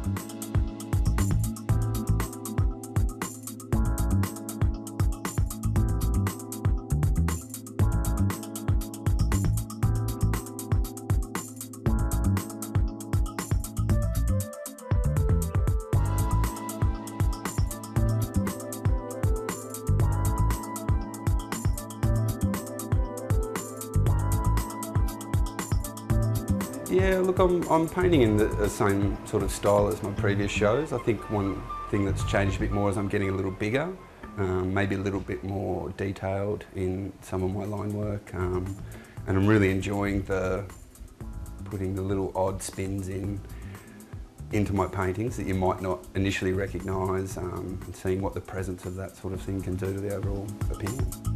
Yeah, look, I'm painting in the same sort of style as my previous shows. I think one thing that's changed a bit more is I'm getting a little bigger, maybe a little bit more detailed in some of my line work, and I'm really enjoying putting the little odd spins into my paintings that you might not initially recognise, and seeing what the presence of that sort of thing can do to the overall opinion.